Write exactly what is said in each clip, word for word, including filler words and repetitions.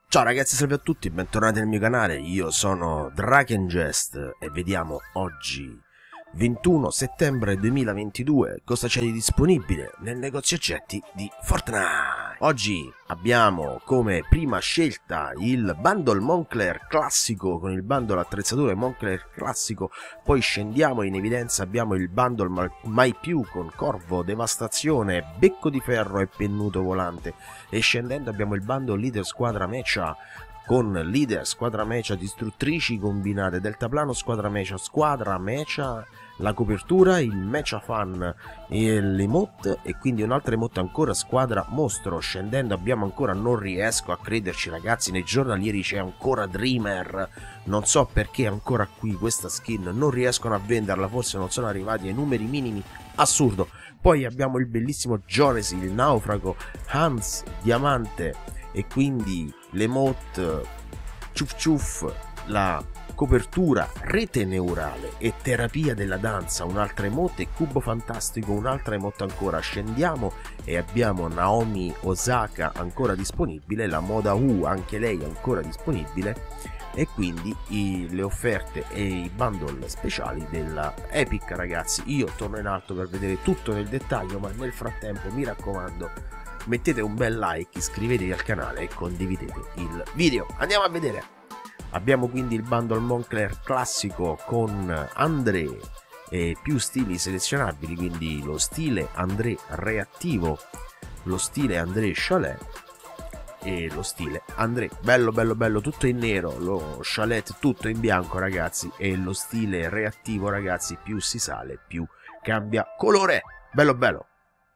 Ciao ragazzi, salve a tutti, bentornati nel mio canale, io sono Drakengest e vediamo oggi, ventuno settembre duemilaventidue, cosa c'è di disponibile nel negozio oggetti di Fortnite. Oggi abbiamo come prima scelta il bundle Moncler classico con il bundle attrezzature Moncler classico, poi scendiamo in evidenza, abbiamo il bundle mai più con corvo, devastazione, becco di ferro e pennuto volante, e scendendo abbiamo il bundle leader squadra mecha con leader squadra mecha, distruttrici combinate, deltaplano squadra mecha, squadra mecha, la copertura, il mecha fan e l'emote, e quindi un'altra emote ancora squadra mostro. Scendendo abbiamo ancora, non riesco a crederci ragazzi, nei giornalieri c'è ancora Dreamer, non so perché ancora qui questa skin, non riescono a venderla, forse non sono arrivati ai numeri minimi, assurdo. Poi abbiamo il bellissimo Jonesy, il naufrago, Hans, diamante, e quindi l'emote, ciuff ciuff, la copertura, rete neurale e terapia della danza, un'altra emote, cubo fantastico, un'altra emote ancora. Scendiamo e abbiamo Naomi Osaka ancora disponibile, la moda U anche lei ancora disponibile, e quindi i, le offerte e i bundle speciali della Epic. Ragazzi, io torno in alto per vedere tutto nel dettaglio, ma nel frattempo mi raccomando, mettete un bel like, iscrivetevi al canale e condividete il video. Andiamo a vedere. Abbiamo quindi il bundle Moncler classico con André e più stili selezionabili, quindi lo stile André reattivo, lo stile André chalet e lo stile André bello bello bello tutto in nero, lo chalet tutto in bianco ragazzi, e lo stile reattivo ragazzi, più si sale più cambia colore, bello bello.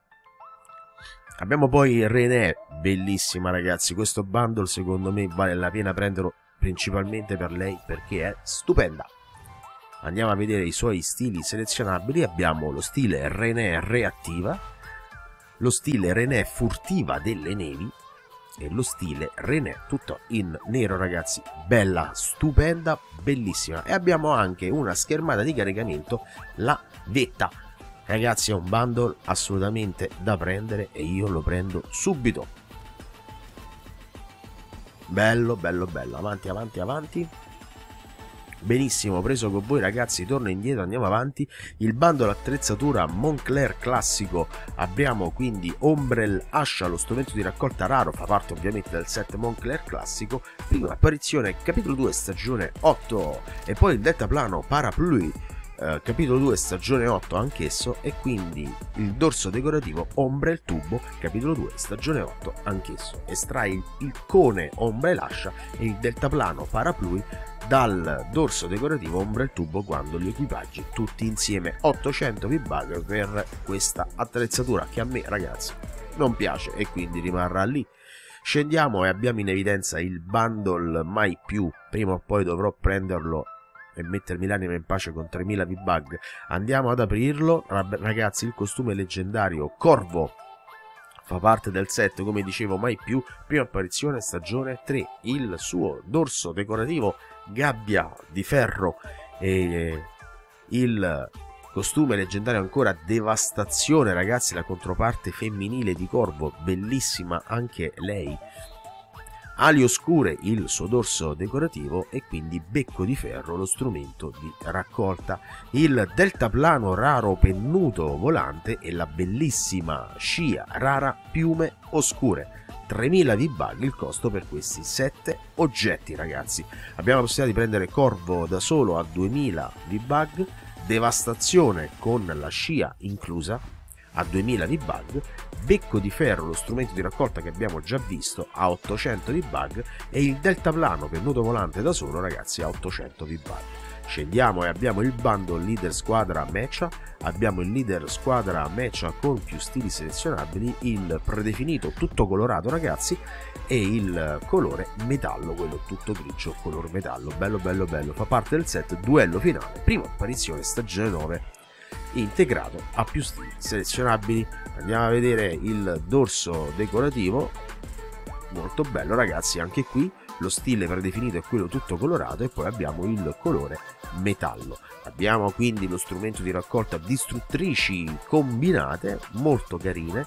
Abbiamo poi René, bellissima ragazzi, questo bundle secondo me vale la pena prenderlo principalmente per lei perché è stupenda. Andiamo a vedere i suoi stili selezionabili. Abbiamo lo stile René reattiva, lo stile René furtiva delle nevi e lo stile René tutto in nero ragazzi, bella, stupenda, bellissima. E abbiamo anche una schermata di caricamento, la vetta. Ragazzi, è un bundle assolutamente da prendere e io lo prendo subito. Bello, bello, bello, avanti, avanti, avanti. Benissimo, preso con voi ragazzi, torno indietro, andiamo avanti. Il bundle attrezzatura Moncler classico, abbiamo quindi Ombrel Ascia, lo strumento di raccolta raro, fa parte ovviamente del set Moncler classico, prima apparizione capitolo due stagione otto, e poi il deltaplano Parapluie, Uh, capitolo due stagione otto anch'esso, e quindi il dorso decorativo Ombrel Tubo capitolo due stagione otto anch'esso. Estrai il, il cone Ombrel Ascia e il deltaplano Parapluie dal dorso decorativo Ombrel Tubo quando gli equipaggi tutti insieme. Ottocento V-Bug per questa attrezzatura che a me ragazzi non piace e quindi rimarrà lì. Scendiamo e abbiamo in evidenza il bundle mai più, prima o poi dovrò prenderlo e mettermi l'anima in pace con tremila V-Bug. Andiamo ad aprirlo ragazzi. Il costume leggendario Corvo fa parte del set, come dicevo, mai più, prima apparizione stagione tre. Il suo dorso decorativo Gabbia di ferro e il costume leggendario ancora Devastazione ragazzi, la controparte femminile di Corvo, bellissima anche lei. Ali oscure il suo dorso decorativo e quindi becco di ferro lo strumento di raccolta, il deltaplano raro pennuto volante e la bellissima scia rara piume oscure. tremila V-Bug il costo per questi sette oggetti ragazzi. Abbiamo la possibilità di prendere Corvo da solo a duemila V-Bug, Devastazione con la scia inclusa a duemila V-Bug, becco di ferro, lo strumento di raccolta che abbiamo già visto, a ottocento V-Bug, e il deltaplano pennuto volante da solo ragazzi a ottocento V-Bug. Scendiamo e abbiamo il bundle leader squadra mecha, abbiamo il leader squadra mecha con più stili selezionabili, il predefinito tutto colorato ragazzi e il colore metallo, quello tutto grigio color metallo, bello bello bello, fa parte del set duello finale, prima apparizione stagione nove, integrato a più stili selezionabili. Andiamo a vedere il dorso decorativo, molto bello ragazzi, anche qui lo stile predefinito è quello tutto colorato e poi abbiamo il colore metallo. Abbiamo quindi lo strumento di raccolta distruttrici combinate molto carine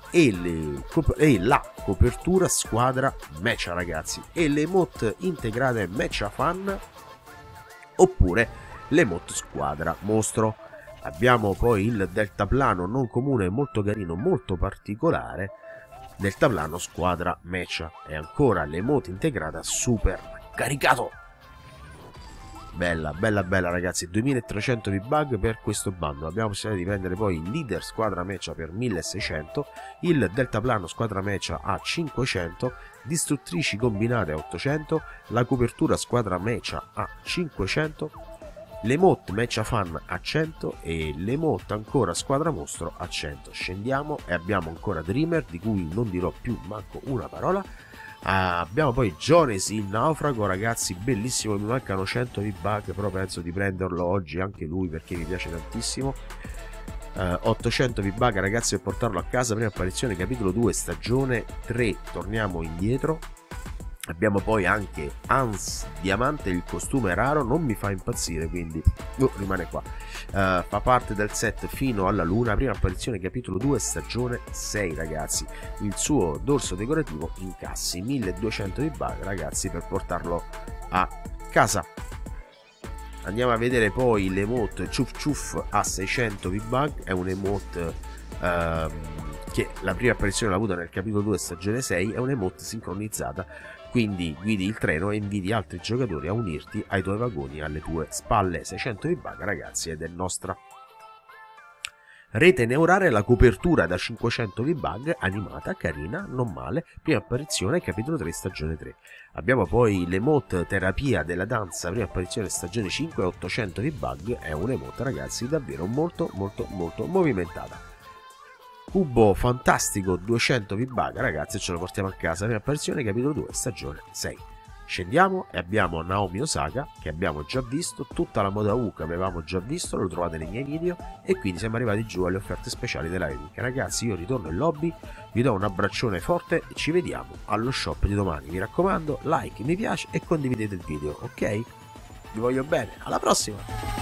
e, le, e la copertura squadra Mecha, ragazzi, e le emote integrate Mecha Fan oppure l'emote squadra mostro. Abbiamo poi il deltaplano non comune, molto carino, molto particolare, deltaplano squadra Mecha, e ancora l'emote integrata super caricato. Bella, bella, bella, ragazzi. duemilatrecento V-Bug per questo bando. Abbiamo possibilità di prendere poi il leader squadra Mecha per milleseicento, il deltaplano squadra Mecha a cinquecento, distruttrici combinate a ottocento, la copertura squadra Mecha a cinquecento, l'emote Mecha Fan a cento e l'emote ancora squadra mostro a cento. Scendiamo e abbiamo ancora Dreamer, di cui non dirò più manco una parola. Uh, abbiamo poi Jones il naufrago, ragazzi, bellissimo, mi mancano cento V-Bug, però penso di prenderlo oggi anche lui perché mi piace tantissimo. uh, ottocento V-Bug, ragazzi, per portarlo a casa. Prima apparizione capitolo due stagione tre, torniamo indietro. Abbiamo poi anche Hans Diamante, il costume raro, non mi fa impazzire, quindi oh, rimane qua. Uh, fa parte del set fino alla luna, prima apparizione capitolo due stagione sei, ragazzi. Il suo dorso decorativo incassi milleduecento V-Bug, ragazzi, per portarlo a casa. Andiamo a vedere poi l'emote Ciuff Ciuff a seicento V-Bug, è un emote uh, che la prima apparizione l'ha avuta nel capitolo due stagione sei, è un'emote sincronizzata, quindi guidi il treno e inviti altri giocatori a unirti ai tuoi vagoni alle tue spalle. seicento V-Bug, ragazzi, ed è nostra. Rete neurale, la copertura da cinquecento V-Bug, animata, carina, non male, prima apparizione capitolo tre stagione tre. Abbiamo poi l'emote terapia della danza, prima apparizione stagione cinque, ottocento V-Bug, è un'emote, ragazzi, davvero molto molto molto movimentata. Cubo fantastico, duecento V-Bug, ragazzi, ce lo portiamo a casa, prima apparizione capitolo due stagione sei. Scendiamo e abbiamo Naomi Osaka, che abbiamo già visto, tutta la moda U che avevamo già visto, lo trovate nei miei video, e quindi siamo arrivati giù alle offerte speciali della Epic. Ragazzi, io ritorno in lobby, vi do un abbraccione forte e ci vediamo allo shop di domani. Mi raccomando, like, mi piace e condividete il video, ok? Vi voglio bene, alla prossima!